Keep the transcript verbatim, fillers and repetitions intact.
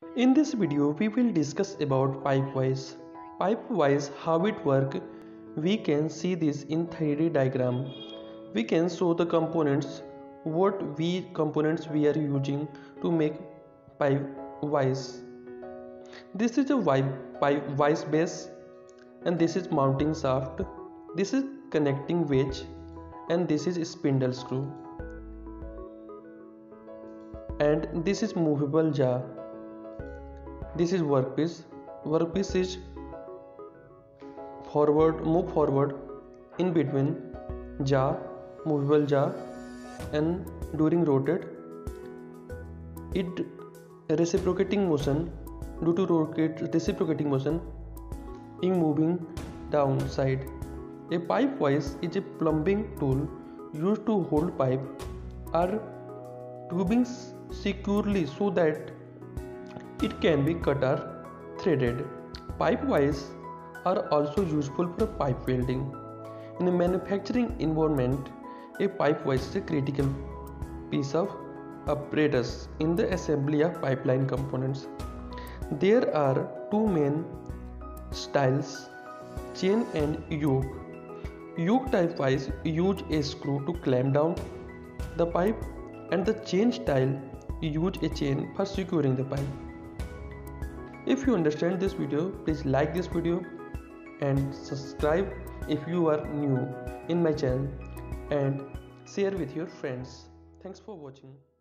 In this video, we will discuss about pipe-wise. Pipe-wise, how it work, we can see this in three D diagram. We can show the components, what we components we are using to make pipe-wise. This is a pipe-wise base, and this is mounting shaft. This is connecting wedge, and this is spindle screw. And this is movable jaw. This is workpiece. Workpiece is forward, move forward in between jaw, movable jaw, and during rotate, it reciprocating motion. Due to rotate reciprocating motion, in moving down side. A pipe vise is a plumbing tool used to hold pipe or tubing securely so that it can be cut or threaded. Pipe vise are also useful for pipe welding. In a manufacturing environment, a pipe vise is a critical piece of apparatus in the assembly of pipeline components. There are two main styles, chain and yoke. Yoke type vise use a screw to clamp down the pipe, and the chain style use a chain for securing the pipe. If you understand this video, please like this video and subscribe if you are new in my channel, and share with your friends. Thanks for watching.